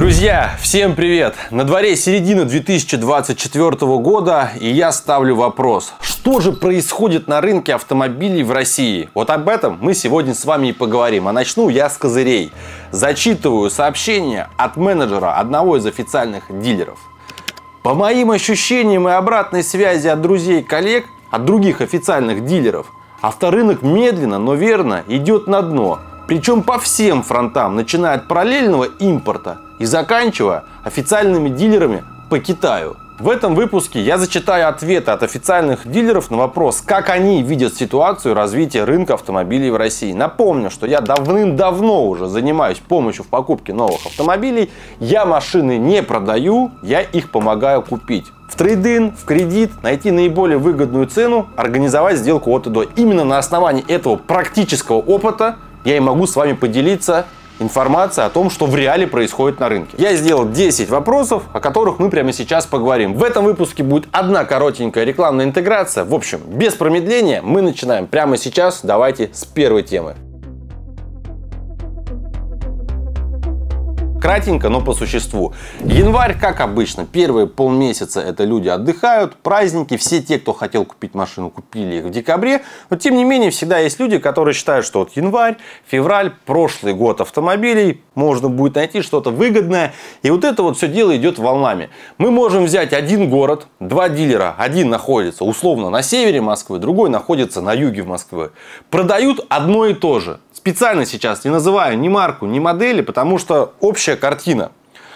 Друзья, всем привет! На дворе середина 2024 года, и я ставлю вопрос: что же происходит на рынке автомобилей в России? Вот об этом мы сегодня с вами и поговорим. А начну я с козырей. Зачитываю сообщение от менеджера одного из официальных дилеров. По моим ощущениям и обратной связи от друзей и коллег, от других официальных дилеров, авторынок медленно, но верно идет на дно. Причем по всем фронтам, начиная от параллельного импорта и заканчивая официальными дилерами по Китаю. В этом выпуске я зачитаю ответы от официальных дилеров на вопрос, как они видят ситуацию развития рынка автомобилей в России. Напомню, что я давным-давно уже занимаюсь помощью в покупке новых автомобилей. Я машины не продаю, я их помогаю купить. В трейд-ин, в кредит, найти наиболее выгодную цену, организовать сделку от и до. Именно на основании этого практического опыта я и могу с вами поделиться информацией о том, что в реале происходит на рынке. Я сделал 10 вопросов, о которых мы прямо сейчас поговорим. В этом выпуске будет одна коротенькая рекламная интеграция. В общем, без промедления мы начинаем прямо сейчас. Давайте с первой темы. Кратенько, но по существу. Январь, как обычно, первые полмесяца это люди отдыхают, праздники, все те, кто хотел купить машину, купили их в декабре. Но тем не менее, всегда есть люди, которые считают, что вот январь, февраль, прошлый год автомобилей, можно будет найти что-то выгодное. И вот это вот все дело идет волнами. Мы можем взять один город, два дилера. Один находится условно на севере Москвы, другой находится на юге Москвы. Продают одно и то же. Специально сейчас не называю ни марку, ни модели, потому что общая картина.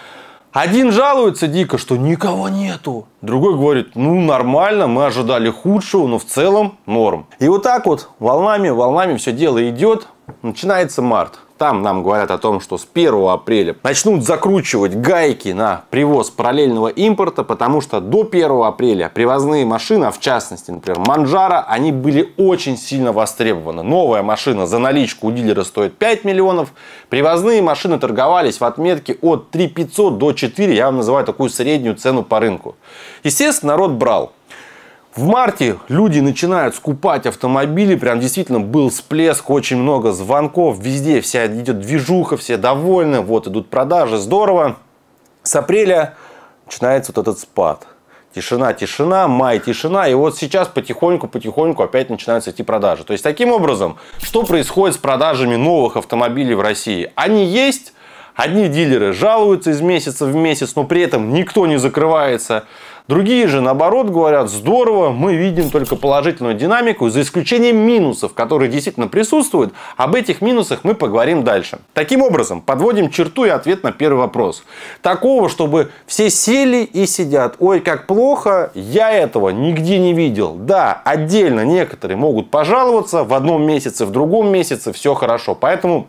Один жалуется дико, что никого нету. Другой говорит, ну нормально, мы ожидали худшего, но в целом норм. И вот так вот волнами все дело идет. Начинается март. Там нам говорят о том, что с 1 апреля начнут закручивать гайки на привоз параллельного импорта, потому что до 1 апреля привозные машины, а в частности, например, Манджаро, они были очень сильно востребованы. Новая машина за наличку у дилера стоит 5 миллионов. Привозные машины торговались в отметке от 3 500 до 4. Я вам называю такую среднюю цену по рынку. Естественно, народ брал. В марте люди начинают скупать автомобили, прям действительно был всплеск, очень много звонков, везде вся идет движуха, все довольны, вот идут продажи, здорово. С апреля начинается вот этот спад. Тишина, май, тишина, и вот сейчас потихоньку опять начинаются идти продажи. То есть таким образом, что происходит с продажами новых автомобилей в России? Они есть, одни дилеры жалуются из месяца в месяц, но при этом никто не закрывается. Другие же, наоборот, говорят, здорово, мы видим только положительную динамику, за исключением минусов, которые действительно присутствуют. Об этих минусах мы поговорим дальше. Таким образом, подводим черту и ответ на первый вопрос. Такого, чтобы все сели и сидят, ой, как плохо, я этого нигде не видел. Да, отдельно некоторые могут пожаловаться, в одном месяце, в другом месяце, все хорошо. Поэтому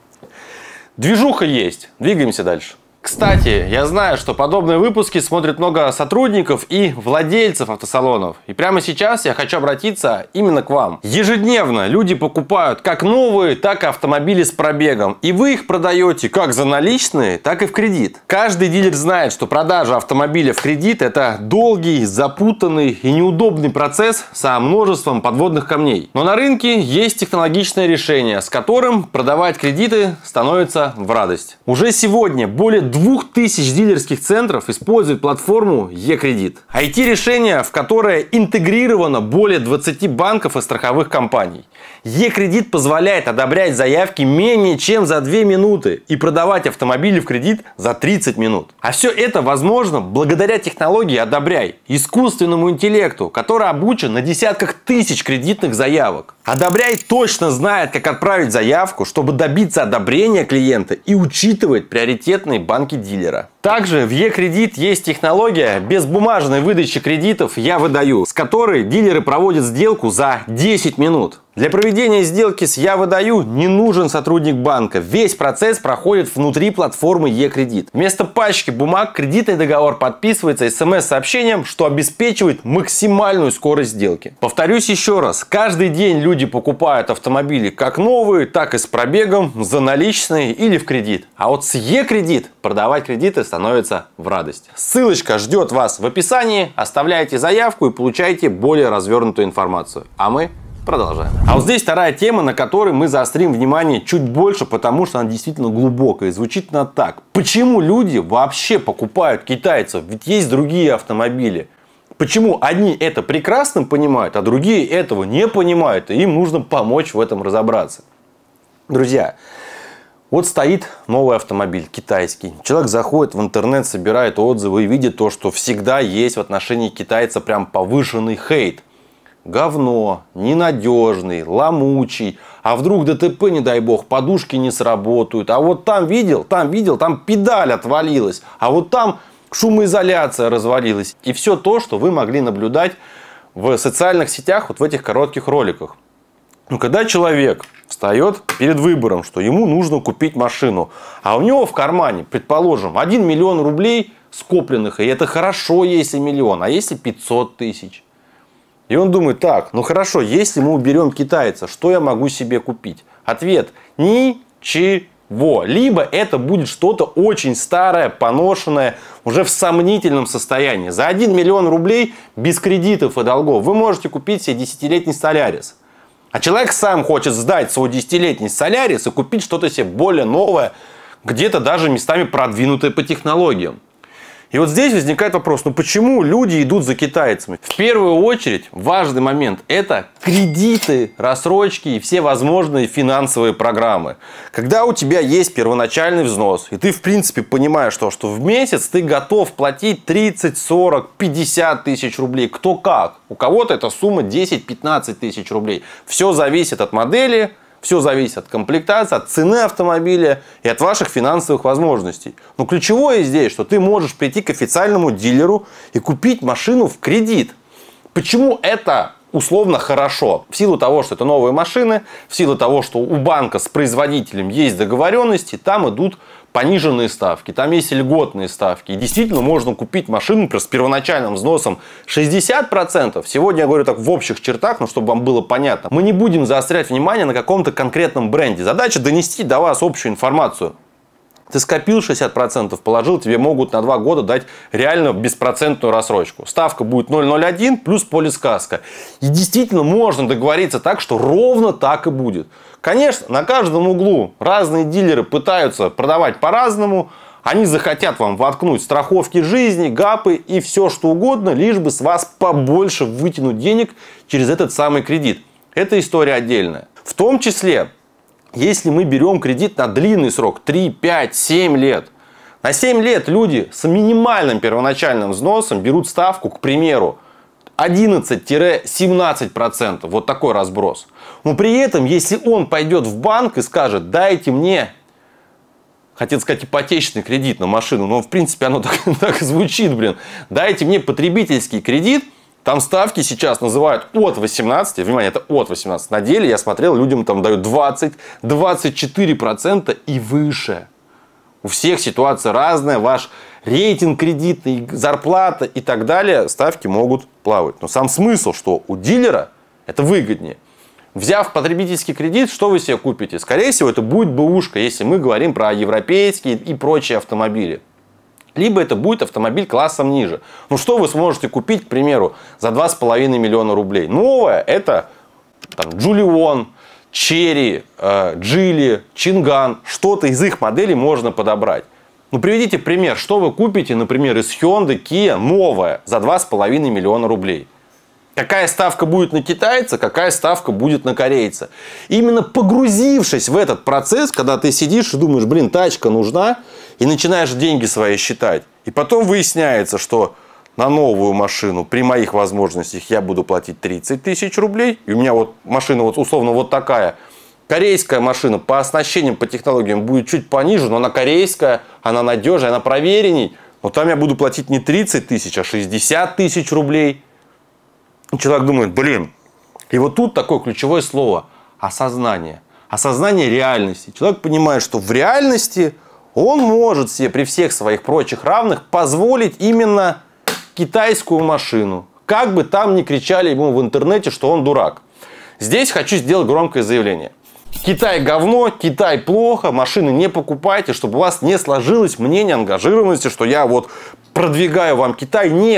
движуха есть, двигаемся дальше. Кстати, я знаю, что подобные выпуски смотрят много сотрудников и владельцев автосалонов. И прямо сейчас я хочу обратиться именно к вам. Ежедневно люди покупают как новые, так и автомобили с пробегом. И вы их продаете как за наличные, так и в кредит. Каждый дилер знает, что продажа автомобиля в кредит – это долгий, запутанный и неудобный процесс со множеством подводных камней. Но на рынке есть технологичное решение, с которым продавать кредиты становится в радость. Уже сегодня более 2000 дилерских центров используют платформу Е-кредит. IT-решение, в которое интегрировано более 20 банков и страховых компаний. Е-кредит позволяет одобрять заявки менее чем за 2 минуты и продавать автомобили в кредит за 30 минут. А все это возможно благодаря технологии «Одобряй», искусственному интеллекту, который обучен на десятках тысяч кредитных заявок. «Одобряй» точно знает, как отправить заявку, чтобы добиться одобрения клиента и учитывает приоритетные банки дилера. Также в Е-кредит есть технология без бумажной выдачи кредитов «Я выдаю», с которой дилеры проводят сделку за 10 минут. Для проведения сделки с «Я выдаю» не нужен сотрудник банка. Весь процесс проходит внутри платформы Е-кредит. Вместо пачки бумаг кредитный договор подписывается смс-сообщением, что обеспечивает максимальную скорость сделки. Повторюсь еще раз. Каждый день люди покупают автомобили как новые, так и с пробегом, за наличные или в кредит. А вот с Е-кредит продавать кредиты становится в радость. Ссылочка ждет вас в описании. Оставляйте заявку и получайте более развернутую информацию. А мы Продолжаем. А вот здесь вторая тема, на которой мы заострим внимание чуть больше, потому что она действительно глубокая. И звучит она так. Почему люди вообще покупают китайцев? Ведь есть другие автомобили. Почему одни это прекрасно понимают, а другие этого не понимают? И им нужно помочь в этом разобраться. Друзья, вот стоит новый автомобиль, китайский. Человек заходит в интернет, собирает отзывы и видит то, что всегда есть в отношении китайца прям повышенный хейт. Говно, ненадежный, ломучий. А вдруг ДТП, не дай бог, подушки не сработают. А вот там видел, там педаль отвалилась. А вот там шумоизоляция развалилась. И все то, что вы могли наблюдать в социальных сетях, вот в этих коротких роликах. Но когда человек встает перед выбором, что ему нужно купить машину, а у него в кармане, предположим, 1 миллион рублей скопленных, и это хорошо, если миллион, а если 500 тысяч. И он думает, так, ну хорошо, если мы уберем китайца, что я могу себе купить? Ответ – ничего. Либо это будет что-то очень старое, поношенное, уже в сомнительном состоянии. За 1 миллион рублей без кредитов и долгов вы можете купить себе 10-летний Солярис. А человек сам хочет сдать свой 10-летний Солярис и купить что-то себе более новое, где-то даже местами продвинутое по технологиям. И вот здесь возникает вопрос, ну почему люди идут за китайцами? В первую очередь важный момент – это кредиты, рассрочки и все возможные финансовые программы. Когда у тебя есть первоначальный взнос, и ты в принципе понимаешь, что в месяц ты готов платить 30, 40, 50 тысяч рублей, кто как. У кого-то эта сумма 10-15 тысяч рублей. Все зависит от модели. Все зависит от комплектации, от цены автомобиля и от ваших финансовых возможностей. Но ключевое здесь, что ты можешь прийти к официальному дилеру и купить машину в кредит. Почему это условно хорошо? В силу того, что это новые машины, в силу того, что у банка с производителем есть договоренности, там идут пониженные ставки, там есть льготные ставки. И действительно можно купить машину, например, с первоначальным взносом 60%. Сегодня я говорю так в общих чертах, но чтобы вам было понятно. Мы не будем заострять внимание на каком-то конкретном бренде. Задача донести до вас общую информацию. Ты скопил 60%, положил, тебе могут на 2 года дать реально беспроцентную рассрочку. Ставка будет 0,01 плюс полискаска. И действительно можно договориться так, что ровно так и будет. Конечно, на каждом углу разные дилеры пытаются продавать по-разному. Они захотят вам воткнуть страховки жизни, ГАПы и все что угодно, лишь бы с вас побольше вытянуть денег через этот самый кредит. Это история отдельная. В том числе, если мы берем кредит на длинный срок, 3, 5, 7 лет. На 7 лет люди с минимальным первоначальным взносом берут ставку, к примеру, 11-17%. Вот такой разброс. Но при этом, если он пойдет в банк и скажет, дайте мне, хотел сказать, ипотечный кредит на машину, но в принципе оно так и звучит, блин. Дайте мне потребительский кредит. Там ставки сейчас называют от 18, внимание, это от 18. На деле я смотрел, людям там дают 20-24% и выше. У всех ситуация разная, ваш рейтинг кредитный, зарплата и так далее, ставки могут плавать. Но сам смысл, что у дилера это выгоднее. Взяв потребительский кредит, что вы себе купите? Скорее всего, это будет бэушка, если мы говорим про европейские и прочие автомобили. Либо это будет автомобиль классом ниже. Ну что вы сможете купить, к примеру, за 2,5 миллиона рублей? Новое это Джулион, Черри, Джили, Чинган. Что-то из их моделей можно подобрать. Ну приведите пример, что вы купите, например, из Hyundai, Kia новое за 2,5 миллиона рублей. Какая ставка будет на китайца, какая ставка будет на корейца. Именно погрузившись в этот процесс, когда ты сидишь и думаешь, блин, тачка нужна, и начинаешь деньги свои считать. И потом выясняется, что на новую машину при моих возможностях я буду платить 30 тысяч рублей. И у меня вот машина вот условно вот такая. Корейская машина по оснащениям, по технологиям будет чуть пониже, но она корейская, она надежная, она проверенней. Но там я буду платить не 30 тысяч, а 60 тысяч рублей. Человек думает, блин. И вот тут такое ключевое слово – осознание. Осознание реальности. Человек понимает, что в реальности он может себе при всех своих прочих равных позволить именно китайскую машину. Как бы там ни кричали ему в интернете, что он дурак. Здесь хочу сделать громкое заявление. Китай говно, Китай плохо, машины не покупайте, чтобы у вас не сложилось мнение ангажированности, что я вот продвигаю вам Китай. Нет.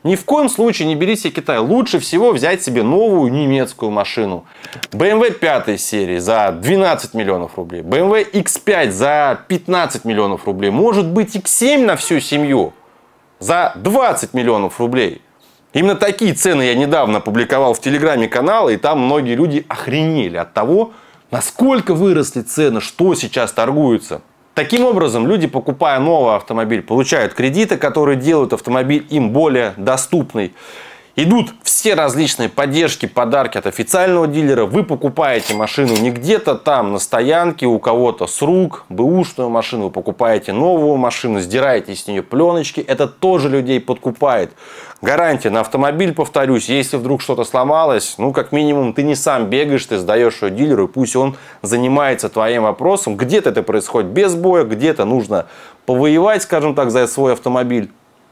Ни в коем случае не берите Китай. Лучше всего взять себе новую немецкую машину. BMW 5 серии за 12 миллионов рублей. BMW X5 за 15 миллионов рублей. Может быть X7 на всю семью за 20 миллионов рублей. Именно такие цены я недавно опубликовал в Телеграме канала, и там многие люди охренели от того, насколько выросли цены, что сейчас торгуется. Таким образом, люди, покупая новый автомобиль, получают кредиты, которые делают автомобиль им более доступный. Идут все различные поддержки, подарки от официального дилера. Вы покупаете машину не где-то там на стоянке у кого-то с рук, бэушную машину. Вы покупаете новую машину, сдираете с нее пленочки. Это тоже людей подкупает. Гарантия на автомобиль, повторюсь, если вдруг что-то сломалось, ну, как минимум, ты не сам бегаешь, ты сдаешь ее дилеру, и пусть он занимается твоим вопросом. Где-то это происходит без боя, где-то нужно повоевать, скажем так, за свой автомобиль.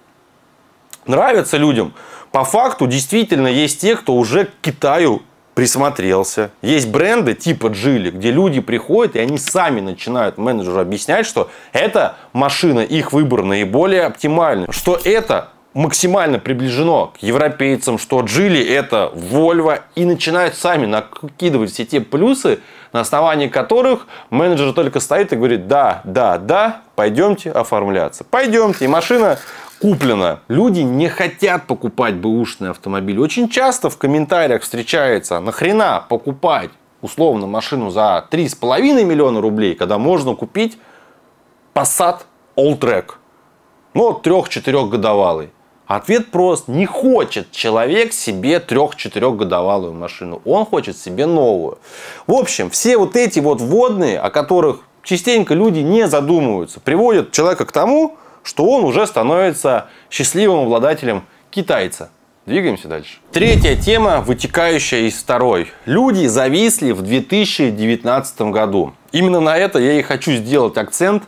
Нравится людям. По факту, действительно, есть те, кто уже к Китаю присмотрелся. Есть бренды типа Geely, где люди приходят, и они сами начинают менеджеру объяснять, что эта машина, их выбор наиболее оптимальный. Что это максимально приближено к европейцам, что Geely это Volvo. И начинают сами накидывать все те плюсы, на основании которых менеджер только стоит и говорит: да, да, да, пойдемте оформляться. Пойдемте. И машина куплено. Люди не хотят покупать бэушный автомобиль. Очень часто в комментариях встречается: нахрена покупать условно машину за 3,5 миллиона рублей, когда можно купить Passat Alltrack, но 3-4 годовалый. Ответ прост. Не хочет человек себе 3-4 годовалую машину. Он хочет себе новую. В общем, все вот эти вот вводные, о которых частенько люди не задумываются, приводят человека к тому, что он уже становится счастливым обладателем китайца. Двигаемся дальше. Третья тема, вытекающая из второй. Люди зависли в 2019 году. Именно на это я и хочу сделать акцент.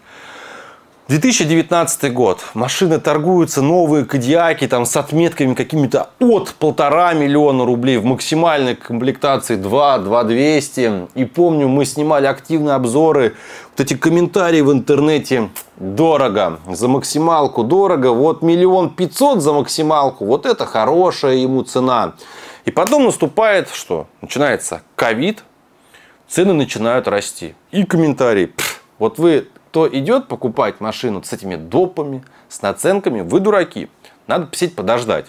2019 год. Машины торгуются, новые кодиаки там с отметками какими-то от 1,5 миллиона рублей в максимальной комплектации 2-2 200. И помню, мы снимали активные обзоры. Вот эти комментарии в интернете: дорого, за максималку дорого, вот 1 500 000 за максималку, вот это хорошая ему цена. И потом наступает что? Начинается ковид, цены начинают расти. И комментарии: вот вы, кто идет покупать машину с этими допами, с наценками, вы дураки. Надо посидеть, подождать.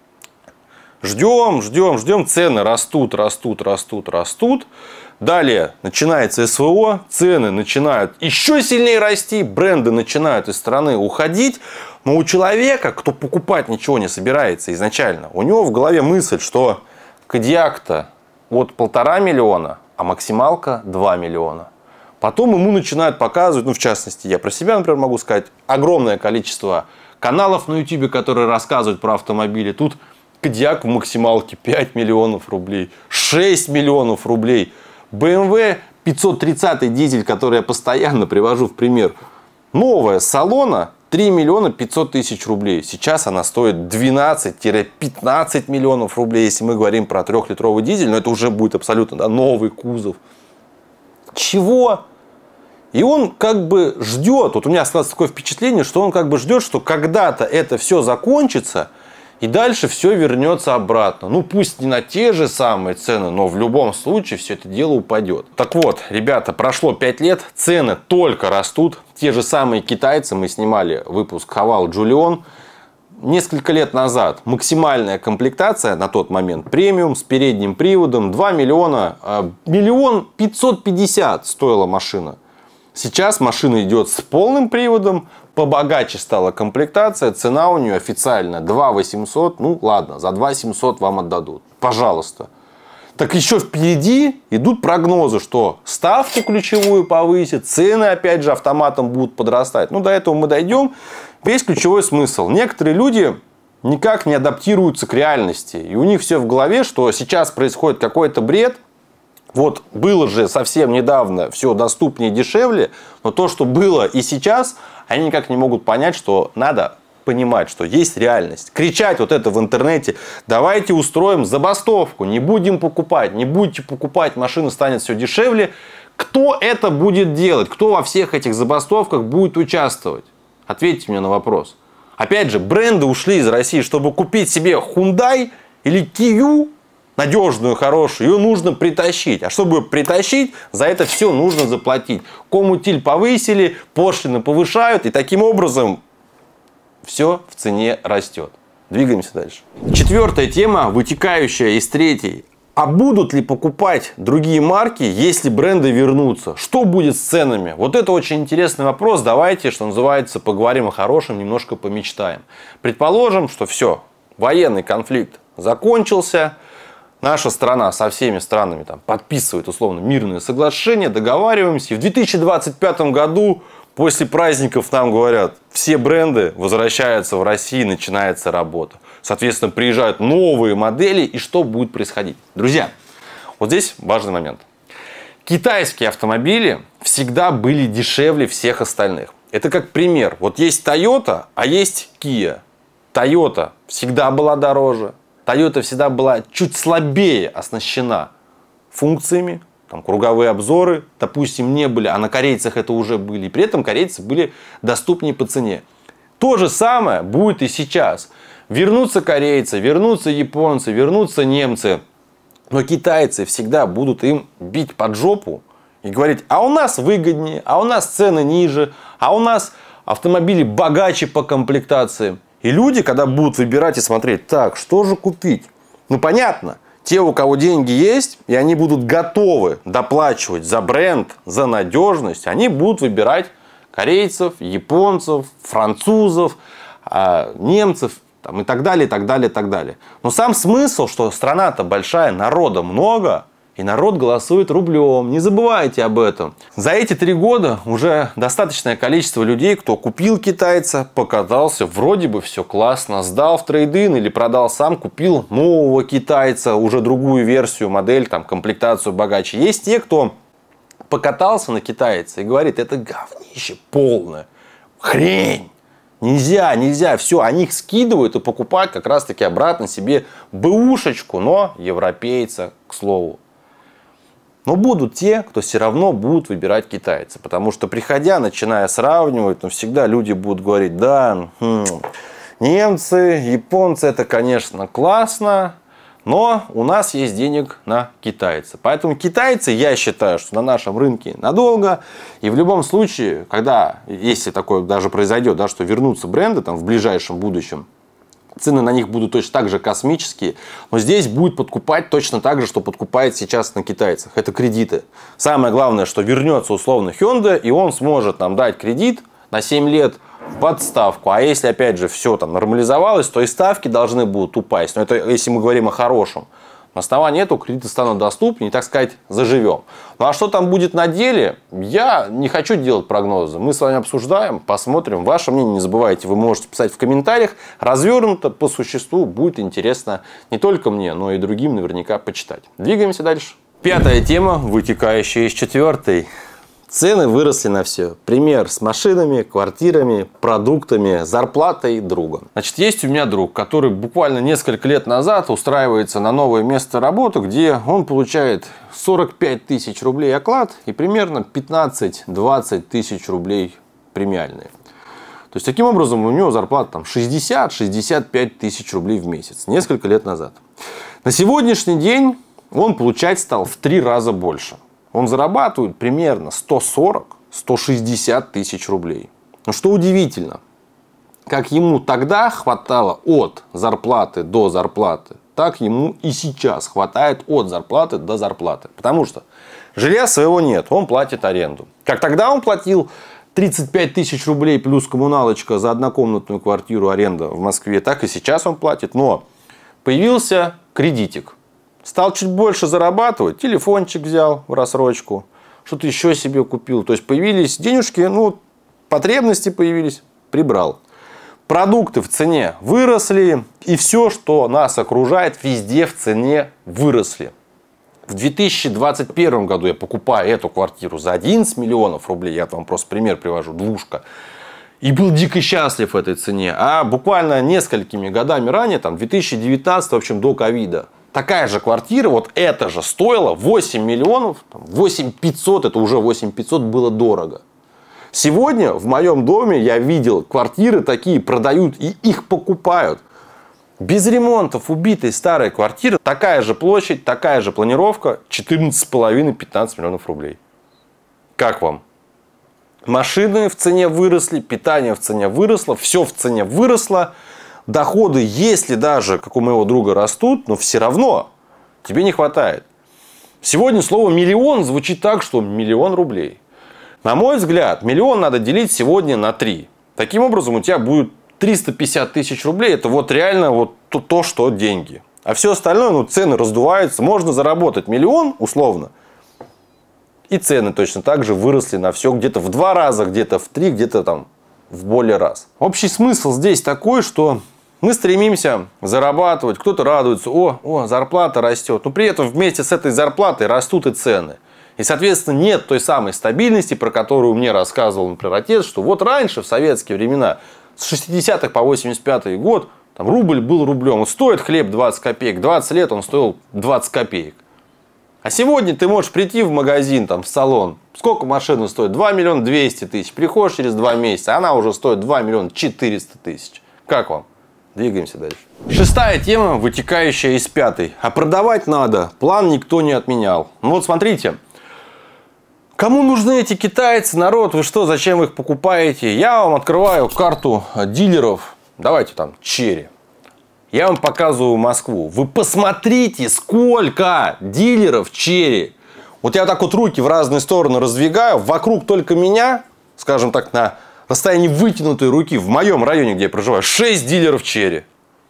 Ждем, ждем, ждем. Цены растут, растут, растут, растут. Далее начинается СВО. Цены начинают еще сильнее расти. Бренды начинают из страны уходить. Но у человека, кто покупать ничего не собирается изначально, у него в голове мысль, что кодиак-то от 1,5 миллиона, а максималка 2 миллиона. Потом ему начинают показывать, ну, в частности, я про себя, например, могу сказать, огромное количество каналов на YouTube, которые рассказывают про автомобили. Тут кодиак в максималке 5 миллионов рублей, 6 миллионов рублей. BMW 530 дизель, который я постоянно привожу в пример, новая с салона 3 миллиона 500 тысяч рублей. Сейчас она стоит 12-15 миллионов рублей, если мы говорим про 3-литровый дизель, но это уже будет абсолютно новый кузов. Чего? И он как бы ждет, вот у меня осталось такое впечатление, что он как бы ждет, что когда-то это все закончится, и дальше все вернется обратно. Ну, пусть не на те же самые цены, но в любом случае все это дело упадет. Так вот, ребята, прошло 5 лет, цены только растут. Те же самые китайцы, мы снимали выпуск Haval Julion. Несколько лет назад максимальная комплектация на тот момент премиум с передним приводом 2 миллиона, 1 550 000 стоила машина. Сейчас машина идет с полным приводом, побогаче стала комплектация, цена у нее официально 2 800, ну ладно, за 2 700 вам отдадут, пожалуйста. Так еще впереди идут прогнозы, что ставку ключевую повысит, цены опять же автоматом будут подрастать. Ну, до этого мы дойдем. Весь ключевой смысл. Некоторые люди никак не адаптируются к реальности. И у них все в голове, что сейчас происходит какой-то бред. Вот было же совсем недавно все доступнее и дешевле. Но то, что было и сейчас, они никак не могут понять, что надо понимать, что есть реальность. Кричать вот это в интернете: давайте устроим забастовку, не будем покупать, не будете покупать, машина станет все дешевле. Кто это будет делать? Кто во всех этих забастовках будет участвовать? Ответьте мне на вопрос. Опять же, бренды ушли из России, чтобы купить себе Hyundai или Kia, надежную, хорошую, ее нужно притащить. А чтобы притащить, за это все нужно заплатить. Комутиль повысили, пошлины повышают, и таким образом все в цене растет. Двигаемся дальше. Четвертая тема, вытекающая из третьей. А будут ли покупать другие марки, если бренды вернутся? Что будет с ценами? Вот это очень интересный вопрос. Давайте, что называется, поговорим о хорошем, немножко помечтаем. Предположим, что все, военный конфликт закончился. Наша страна со всеми странами там подписывает условно мирные соглашения, договариваемся. И в 2025 году после праздников нам говорят, все бренды возвращаются в Россию, начинается работа. Соответственно, приезжают новые модели, и что будет происходить? Друзья, вот здесь важный момент. Китайские автомобили всегда были дешевле всех остальных. Это как пример. Вот есть Toyota, а есть Kia. Toyota всегда была дороже. Toyota всегда была чуть слабее оснащена функциями. Там круговые обзоры, допустим, не были, а на корейцах это уже были. И при этом корейцы были доступнее по цене. То же самое будет и сейчас. Вернутся корейцы, вернутся японцы, вернутся немцы. Но китайцы всегда будут им бить под жопу и говорить, а у нас выгоднее, а у нас цены ниже, а у нас автомобили богаче по комплектации. И люди, когда будут выбирать и смотреть, так, что же купить? Ну, понятно, те, у кого деньги есть, и они будут готовы доплачивать за бренд, за надежность, они будут выбирать корейцев, японцев, французов, немцев там, и так далее, и так далее, и так далее. Но сам смысл, что страна-то большая, народа много, и народ голосует рублем. Не забывайте об этом. За эти 3 года уже достаточное количество людей, кто купил китайца, покатался, вроде бы все классно, сдал в трейд-ин или продал сам, купил нового китайца, уже другую версию, модель, там, комплектацию богаче. Есть те, кто покатался на китайце и говорит, это говнище полное, хрень. Нельзя, все, они их скидывают и покупают как раз таки обратно себе бэушечку, но европейца, к слову. Но будут те, кто все равно будут выбирать китайца. Потому что, приходя, начиная сравнивать, всегда люди будут говорить, да, немцы, японцы, это, конечно, классно, но у нас есть денег на китайца. Поэтому китайцы, я считаю, что на нашем рынке надолго. И в любом случае, когда, если такое даже произойдет, да, что вернутся бренды там, в ближайшем будущем, цены на них будут точно так же космические, но здесь будет подкупать точно так же, что подкупает сейчас на китайцах. Это кредиты. Самое главное, что вернется условно Hyundai, и он сможет нам дать кредит на 7 лет под ставку. А если опять же все там нормализовалось, то и ставки должны будут упасть. Но это если мы говорим о хорошем. На основании этого кредиты станут доступнее и, так сказать, заживем. Ну а что там будет на деле, я не хочу делать прогнозы. Мы с вами обсуждаем, посмотрим. Ваше мнение не забывайте, вы можете писать в комментариях. Развернуто по существу, будет интересно не только мне, но и другим наверняка почитать. Двигаемся дальше. 5-я тема, вытекающая из 4-й. Цены выросли на все. Пример с машинами, квартирами, продуктами, зарплатой друга. Значит, есть у меня друг, который буквально несколько лет назад устраивается на новое место работы, где он получает 45 тысяч рублей оклад и примерно 15-20 тысяч рублей премиальные. То есть, таким образом, у него зарплата там 60-65 тысяч рублей в месяц. Несколько лет назад. На сегодняшний день он получать стал в 3 раза больше. Он зарабатывает примерно 140-160 тысяч рублей. Но что удивительно, как ему тогда хватало от зарплаты до зарплаты, так ему и сейчас хватает от зарплаты до зарплаты. Потому что жилья своего нет, он платит аренду. Как тогда он платил 35 тысяч рублей плюс коммуналочка за однокомнатную квартиру аренда в Москве, так и сейчас он платит. Но появился кредитик. Стал чуть больше зарабатывать, телефончик взял в рассрочку, что-то еще себе купил. То есть появились денежки, потребности появились, прибрал. Продукты в цене выросли, и все, что нас окружает, везде в цене выросли. В 2021 году я покупаю эту квартиру за 11 миллионов рублей, я вам просто пример привожу, двушка. И был дико счастлив в этой цене. А буквально несколькими годами ранее, там 2019, в общем, до ковида, такая же квартира, вот эта же стоила 8 миллионов, 8 500, это уже 8 500 было дорого. Сегодня в моем доме я видел, квартиры такие продают и их покупают. Без ремонтов убитой старой квартиры, такая же площадь, такая же планировка, 14,5-15 миллионов рублей. Как вам? Машины в цене выросли, питание в цене выросло, все в цене выросло. Доходы, если даже, как у моего друга, растут, но все равно тебе не хватает. Сегодня слово «миллион» звучит так, что миллион рублей. На мой взгляд, миллион надо делить сегодня на 3. Таким образом, у тебя будет 350 тысяч рублей. Это вот реально вот то, что деньги. А все остальное, ну, цены раздуваются. Можно заработать миллион, условно. И цены точно так же выросли на все где-то в 2 раза, где-то в 3, где-то там в более раз. Общий смысл здесь такой, что мы стремимся зарабатывать. Кто-то радуется, о, зарплата растет. Но при этом вместе с этой зарплатой растут и цены. И, соответственно, нет той самой стабильности, про которую мне рассказывал, например, отец, что вот раньше, в советские времена, с 60-х по 85-й год, там рубль был рублем. Вот стоит хлеб 20 копеек, 20 лет он стоил 20 копеек. А сегодня ты можешь прийти в магазин, там, в салон. Сколько машина стоит? 2 миллиона 200 тысяч. Приходишь через 2 месяца, она уже стоит 2 миллиона 400 тысяч. Как вам? Двигаемся дальше. 6-я тема, вытекающая из 5-й. А продавать надо. План никто не отменял. Ну вот смотрите. Кому нужны эти китайцы, народ? Вы что, зачем вы их покупаете? Я вам открываю карту дилеров. Давайте там, Черри. Я вам показываю Москву. Вы посмотрите, сколько дилеров Черри. Вот я так вот руки в разные стороны раздвигаю. Вокруг только меня, скажем так, на расстоянии вытянутой руки, в моем районе, где я проживаю, 6 дилеров Черри.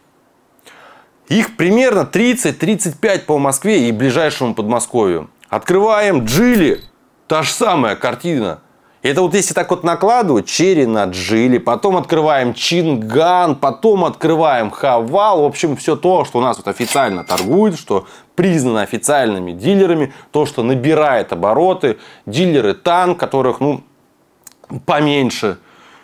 Их примерно 30-35 по Москве и ближайшему Подмосковью. Открываем Джили. Та же самая картина. Это вот если так вот накладывать, Черри на Джили, потом открываем Чинган, потом открываем Хавал. В общем, все то, что у нас вот официально торгует, что признано официальными дилерами, то, что набирает обороты, дилеры Танк, которых, ну, поменьше.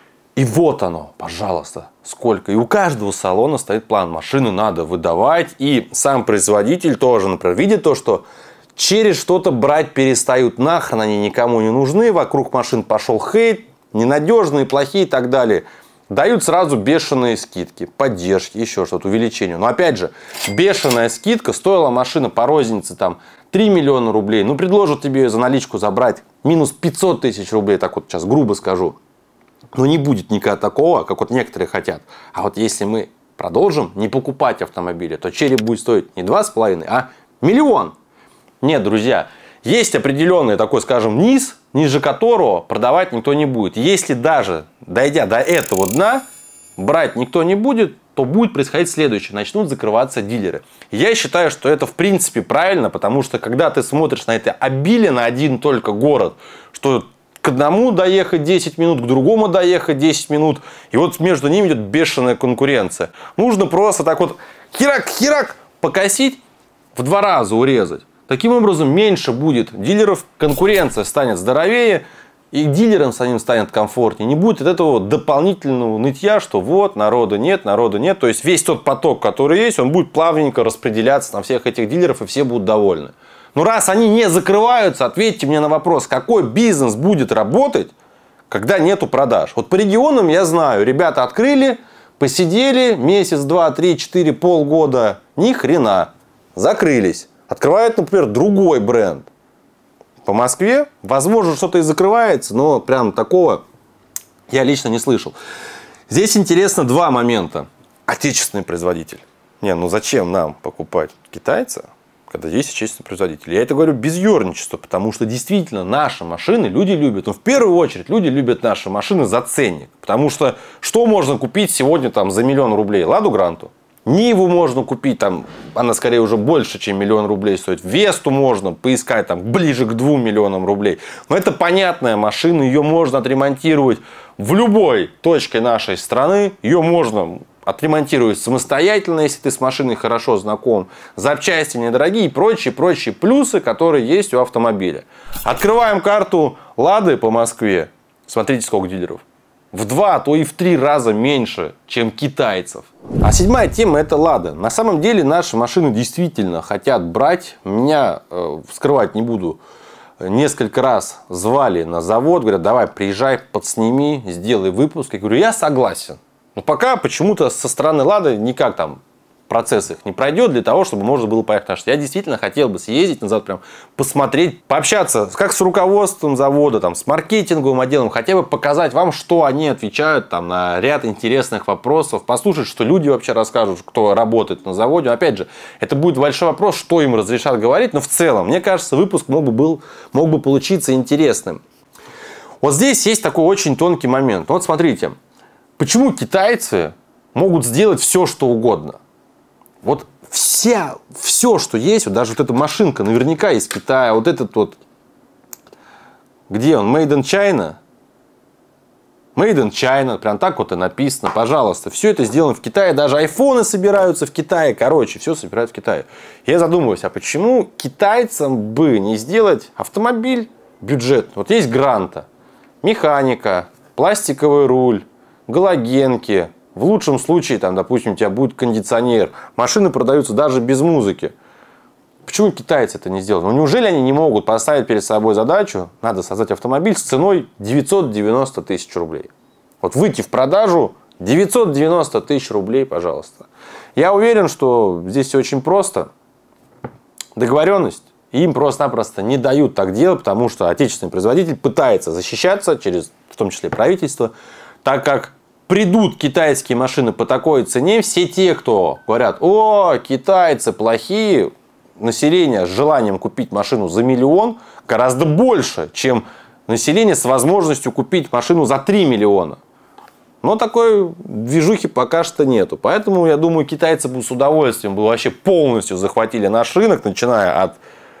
И вот оно, пожалуйста, сколько. И у каждого салона стоит план. Машины надо выдавать. И сам производитель тоже, например, видит то, что Черри что-то брать перестают, нахрен они никому не нужны, вокруг машин пошел хейт, ненадежные, плохие и так далее. Дают сразу бешеные скидки, поддержки, еще что-то, увеличение. Но опять же, бешеная скидка, стоила машина по рознице там 3 миллиона рублей, ну предложат тебе ее за наличку забрать минус 500 тысяч рублей, так вот сейчас грубо скажу. Но не будет никогда такого, как вот некоторые хотят. А вот если мы продолжим не покупать автомобили, то Черри будет стоить не 2,5, а миллион. Нет, друзья, есть определенный такой, скажем, низ, ниже которого продавать никто не будет. Если даже, дойдя до этого дна, брать никто не будет, то будет происходить следующее. Начнут закрываться дилеры. Я считаю, что это в принципе правильно, потому что когда ты смотришь на это обилие на один только город, что к одному доехать 10 минут, к другому доехать 10 минут, и вот между ними идет бешеная конкуренция. Нужно просто так вот херак-херак покосить, в 2 раза урезать. Таким образом, меньше будет дилеров, конкуренция станет здоровее, и дилерам самим станет комфортнее. Не будет от этого дополнительного нытья, что вот, народа нет. То есть, весь тот поток, который есть, он будет плавненько распределяться на всех этих дилеров, и все будут довольны. Но раз они не закрываются, ответьте мне на вопрос, какой бизнес будет работать, когда нету продаж. Вот по регионам я знаю, ребята открыли, посидели месяц, 2, 3, 4, полгода, ни хрена, закрылись. Открывают, например, другой бренд. По Москве, возможно, что-то и закрывается, но прям такого я лично не слышал. Здесь интересно 2 момента. Отечественный производитель. Не, ну зачем нам покупать китайца, когда есть отечественный производитель? Я это говорю без ерничества, потому что действительно наши машины люди любят. Но в первую очередь люди любят наши машины за ценник. Потому что можно купить сегодня там за 1 000 000 рублей? Ладу Гранту. Ниву можно купить, там, она скорее уже больше, чем 1 000 000 рублей стоит. Весту можно поискать там, ближе к 2 миллионам рублей. Но это понятная машина, ее можно отремонтировать в любой точке нашей страны. Ее можно отремонтировать самостоятельно, если ты с машиной хорошо знаком. Запчасти недорогие и прочие плюсы, которые есть у автомобиля. Открываем карту Лады по Москве. Смотрите, сколько дилеров. В 2, а то и в 3 раза меньше, чем китайцев. А 7-я тема – это Лада. На самом деле наши машины действительно хотят брать. Меня, скрывать не буду, несколько раз звали на завод, говорят, давай приезжай, подсними, сделай выпуск. Я говорю, я согласен. Но пока почему-то со стороны Лады никак там процесс их не пройдет для того, чтобы можно было поехать. Потому что я действительно хотел бы съездить на завод, прям посмотреть, пообщаться как с руководством завода, там, с маркетинговым отделом, хотя бы показать вам, что они отвечают там, на ряд интересных вопросов, послушать, что люди вообще расскажут, кто работает на заводе. Но, опять же, это будет большой вопрос, что им разрешат говорить, но в целом, мне кажется, выпуск мог бы получиться интересным. Вот здесь есть такой очень тонкий момент. Вот смотрите, почему китайцы могут сделать все, что угодно? Вот все, что есть, вот даже вот эта машинка наверняка из Китая, вот этот вот, где он, Made in China? Made in China, прям так вот и написано, пожалуйста. Все это сделано в Китае, даже айфоны собираются в Китае, короче, все собирают в Китае. Я задумываюсь, а почему китайцам бы не сделать автомобиль бюджетный? Вот есть Гранта, механика, пластиковый руль, галогенки. В лучшем случае, там, допустим, у тебя будет кондиционер. Машины продаются даже без музыки. Почему китайцы это не сделали? Ну, неужели они не могут поставить перед собой задачу, надо создать автомобиль с ценой 990 тысяч рублей? Вот выйти в продажу 990 тысяч рублей, пожалуйста. Я уверен, что здесь все очень просто. Договоренность. Им просто-напросто не дают так делать, потому что отечественный производитель пытается защищаться, через, в том числе правительство, так как придут китайские машины по такой цене, все те, кто говорят, о, китайцы плохие, население с желанием купить машину за 1 миллион гораздо больше, чем население с возможностью купить машину за 3 миллиона. Но такой движухи пока что нету. Поэтому, я думаю, китайцы бы с удовольствием вообще полностью захватили наш рынок, начиная от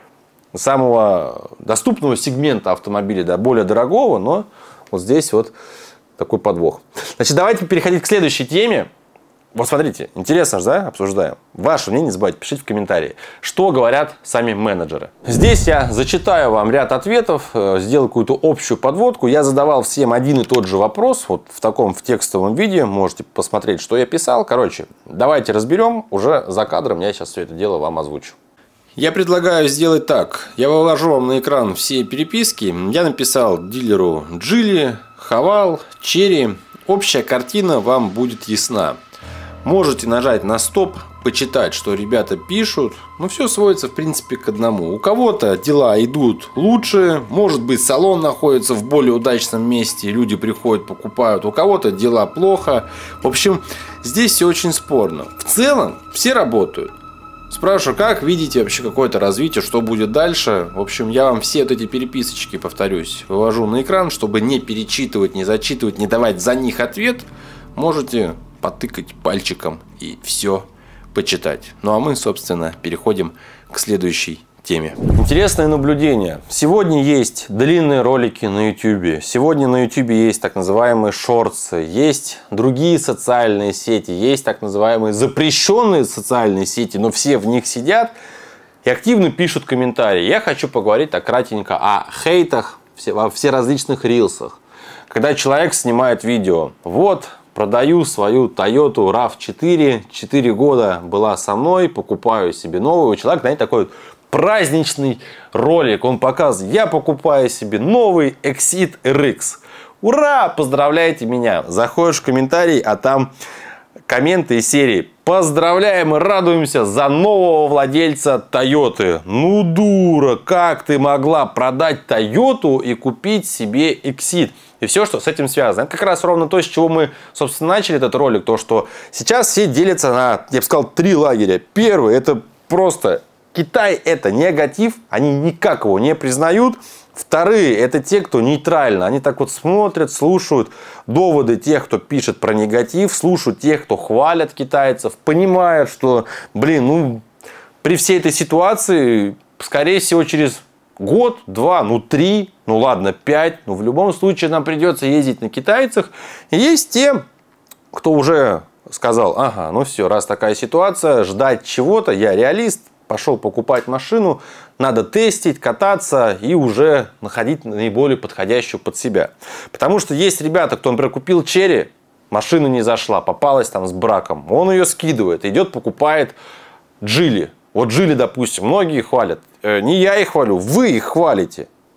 самого доступного сегмента автомобиля до более дорогого, но вот здесь вот такой подвох. Значит, давайте переходить к следующей теме. Вот смотрите, интересно же, да, обсуждаем. Ваше мнение не забывайте, пишите в комментарии, что говорят сами менеджеры. Здесь я зачитаю вам ряд ответов, сделаю какую-то общую подводку. Я задавал всем один и тот же вопрос, вот в текстовом виде, можете посмотреть, что я писал. Короче, давайте разберем, уже за кадром я сейчас все это дело вам озвучу. Я предлагаю сделать так. Я вывожу вам на экран все переписки. Я написал дилеру Geely, Haval, Chery. Общая картина вам будет ясна. Можете нажать на стоп, почитать, что ребята пишут. Но все сводится, в принципе, к одному. У кого-то дела идут лучше. Может быть, салон находится в более удачном месте. Люди приходят, покупают. У кого-то дела плохо. В общем, здесь все очень спорно. В целом, все работают. Спрашиваю, как видите вообще какое-то развитие, что будет дальше. В общем, я вам все вот эти переписочки, повторюсь, вывожу на экран, чтобы не перечитывать, не зачитывать, не давать за них ответ. Можете потыкать пальчиком и все почитать. Ну а мы, собственно, переходим к следующей теме. Интересное наблюдение. Сегодня есть длинные ролики на YouTube. Сегодня на YouTube есть так называемые шортсы. Есть другие социальные сети. Есть так называемые запрещенные социальные сети. Но все в них сидят и активно пишут комментарии. Я хочу поговорить так кратенько о хейтах во всеразличных рилсах. Когда человек снимает видео. Вот, продаю свою Toyota RAV4. 4 года была со мной. Покупаю себе новую. Человек, знаете, такой праздничный ролик. Он показывает, я покупаю себе новый Exit RX. Ура! Поздравляйте меня. Заходишь в комментарии, а там комменты из серии: поздравляем и радуемся за нового владельца Toyota. Ну, дура, как ты могла продать Toyota и купить себе Exit? И все, что с этим связано. Это как раз ровно то, с чего мы, собственно, начали этот ролик. То, что сейчас все делятся на, я бы сказал, 3 лагеря. Первый, это просто Китай, это негатив, они никак его не признают. Вторые, это те, кто нейтрально. Они так вот смотрят, слушают доводы тех, кто пишет про негатив, слушают тех, кто хвалят китайцев, понимают, что, блин, ну, при всей этой ситуации, скорее всего, через год, 2, ну 3, ну ладно, 5, но в любом случае нам придется ездить на китайцах. И есть те, кто уже сказал, ага, ну все, раз такая ситуация, ждать чего-то, я реалист, пошел покупать машину, надо тестить, кататься и уже находить наиболее подходящую под себя. Потому что есть ребята, кто, например, купил Chery, машина не зашла, попалась там с браком, он ее скидывает, идет, покупает Geely. Вот Geely, допустим, многие хвалят. Не я их хвалю, вы их хвалите.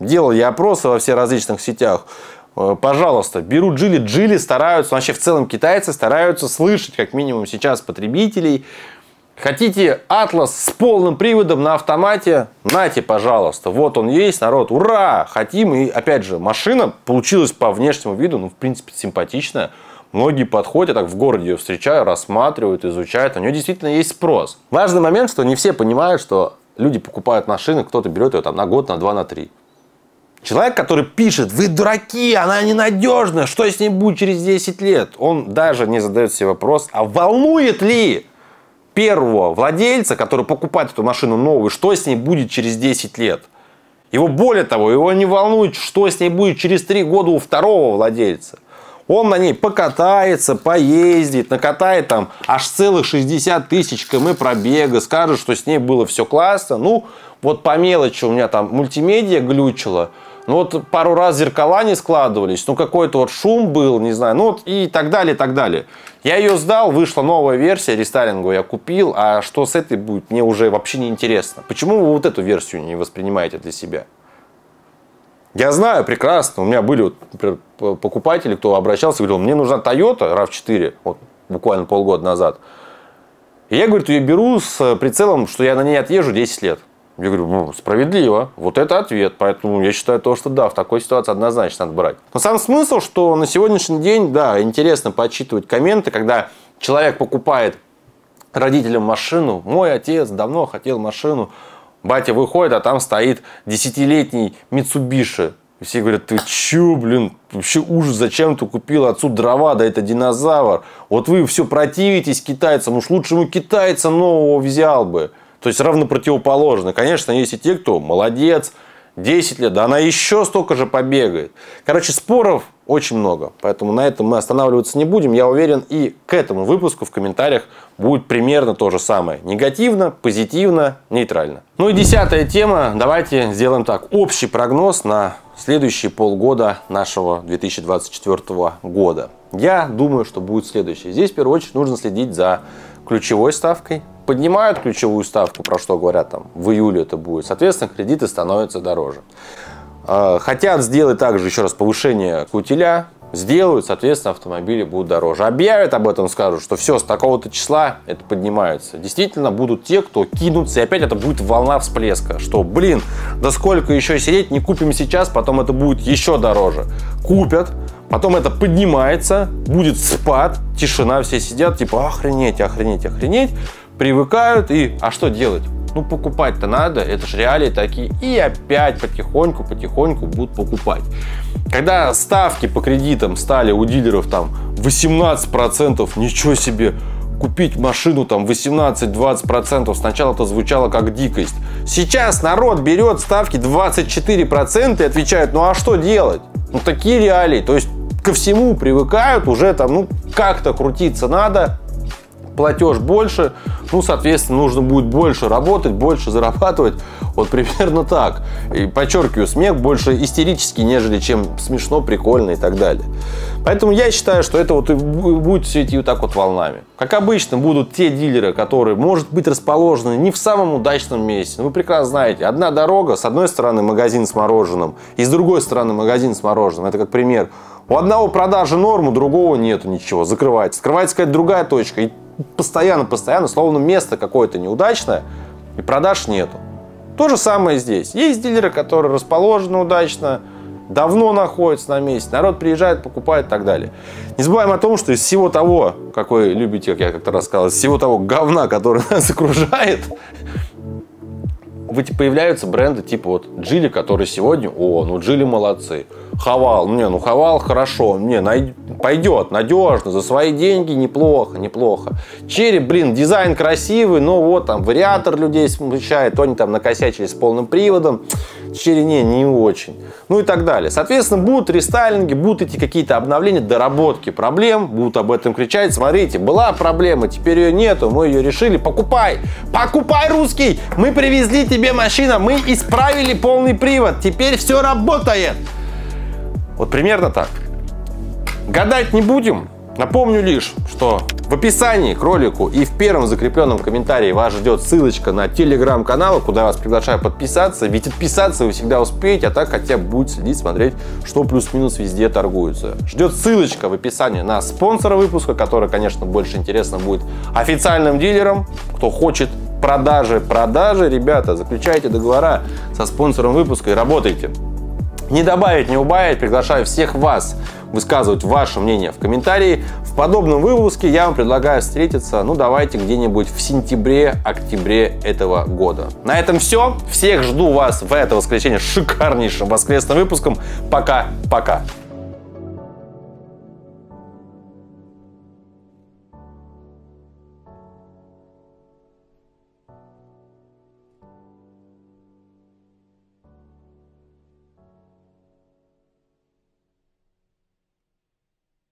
делал я опросы во всех различных сетях. Пожалуйста, берут Geely. Geely стараются, вообще в целом китайцы стараются слышать, как минимум сейчас, потребителей. Хотите Atlas с полным приводом на автомате? Нате, пожалуйста. Вот он есть, народ. Ура! Хотим. И опять же, машина получилась по внешнему виду, ну, в принципе, симпатичная. Многие подходят, так в городе ее встречаю, рассматривают, изучают. У нее действительно есть спрос. Важный момент, что не все понимают, что люди покупают машины, кто-то берет ее там на год, на 2, на 3. Человек, который пишет: вы дураки, она ненадежная, что с ней будет через 10 лет? Он даже не задает себе вопрос, а волнует ли первого владельца, который покупает эту машину новую, что с ней будет через 10 лет? Его, более того, его не волнует, что с ней будет через 3 года у второго владельца. Он на ней покатается, поездит, накатает там аж целых 60 тысяч км пробега, скажет, что с ней было все классно. Ну, вот по мелочи у меня там мультимедиа глючила, ну вот пару раз зеркала не складывались, ну какой-то вот шум был, не знаю, ну вот и так далее, и так далее. Я ее сдал, вышла новая версия, рестайлинговую я купил, а что с этой будет, мне уже вообще не интересно. Почему вы вот эту версию не воспринимаете для себя? Я знаю прекрасно, у меня были вот, например, покупатели, кто обращался, говорил: мне нужна Toyota RAV4, вот, буквально полгода назад. И я, говорит, ее беру с прицелом, что я на ней отъезжу 10 лет. Я говорю: ну, справедливо, вот это ответ. Поэтому я считаю то, что да, в такой ситуации однозначно надо брать. Но сам смысл, что на сегодняшний день, да, интересно почитывать комменты, когда человек покупает родителям машину. Мой отец давно хотел машину. Батя выходит, а там стоит 10-летний Mitsubishi. И все говорят: ты че, блин, вообще ужас, зачем ты купил отцу дрова, да это динозавр. Вот вы все противитесь китайцам, уж лучше ему китайца нового взял бы. То есть равно противоположно. Конечно, есть и те, кто молодец, 10 лет, да она еще столько же побегает. Короче, споров очень много, поэтому на этом мы останавливаться не будем. Я уверен, и к этому выпуску в комментариях будет примерно то же самое. Негативно, позитивно, нейтрально. Ну и 10-я тема. Давайте сделаем так. Общий прогноз на следующие полгода нашего 2024 года. Я думаю, что будет следующее. Здесь в первую очередь нужно следить за ключевой ставкой. Поднимают ключевую ставку, про что говорят там в июле это будет. Соответственно, кредиты становятся дороже. Хотят сделать также еще раз повышение кутиля. Сделают, соответственно, автомобили будут дороже. Объявят об этом, скажут, что все, с такого-то числа это поднимается. Действительно, будут те, кто кинутся, и опять это будет волна всплеска. Что, блин, да сколько еще сидеть, не купим сейчас, потом это будет еще дороже. Купят, потом это поднимается, будет спад, тишина, все сидят, типа, охренеть, охренеть, охренеть. Привыкают и, а что делать? Ну, покупать-то надо, это же реалии такие. И опять потихоньку будут покупать. Когда ставки по кредитам стали у дилеров там 18%, ничего себе, купить машину там 18-20%, сначала это звучало как дикость. Сейчас народ берет ставки 24% и отвечает: ну а что делать? Ну, такие реалии, то есть ко всему привыкают, уже там, ну, как-то крутиться надо. Платеж больше, ну, соответственно, нужно будет больше работать, больше зарабатывать. Вот примерно так. И подчеркиваю, смех больше истерический, нежели чем смешно, прикольно и так далее. Поэтому я считаю, что это вот и будет все идти вот так вот волнами. Как обычно, будут те дилеры, которые, может быть, расположены не в самом удачном месте. Вы прекрасно знаете, одна дорога, с одной стороны магазин с мороженым, и с другой стороны магазин с мороженым. Это как пример. У одного продажи норм, у другого нету ничего, закрывается. Скрывается какая-то другая точка. И постоянно, словно место какое-то неудачное, и продаж нету. То же самое здесь. Есть дилеры, которые расположены удачно, давно находятся на месте, народ приезжает, покупает и так далее. Не забываем о том, что из всего того, как вы любите, как я как-то рассказал, из всего того говна, которое нас окружает, появляются бренды типа вот Geely, которые сегодня, ну Geely молодцы. Haval, ну Haval хорошо, пойдет, надежно, за свои деньги неплохо. Cherry, блин, дизайн красивый, но вот там вариатор людей смущает, то они там накосячили с полным приводом. Cherry не очень. Ну и так далее. Соответственно, будут рестайлинги, будут эти какие-то обновления, доработки проблем, будут об этом кричать. Смотрите, была проблема, теперь ее нету, мы ее решили, покупай, русский, мы привезли тебе машину, мы исправили полный привод, теперь все работает. Вот примерно так. Гадать не будем. Напомню лишь, что В описании к ролику и в первом закрепленном комментарии вас ждет ссылочка на телеграм-канал, куда я вас приглашаю подписаться. Ведь отписаться вы всегда успеете, а так хотя бы будете следить, смотреть, что плюс-минус везде торгуется. Ждет ссылочка в описании на спонсора выпуска, который, конечно, больше интересно будет официальным дилерам. Кто хочет продажи, ребята, заключайте договора со спонсором выпуска и работайте. Не добавить, не убавить, приглашаю всех вас высказывать ваше мнение в комментарии. В подобном выпуске я вам предлагаю встретиться, ну давайте где-нибудь в сентябре-октябре этого года. На этом все. Всех жду вас в это воскресенье с шикарнейшим воскресным выпуском. Пока-пока.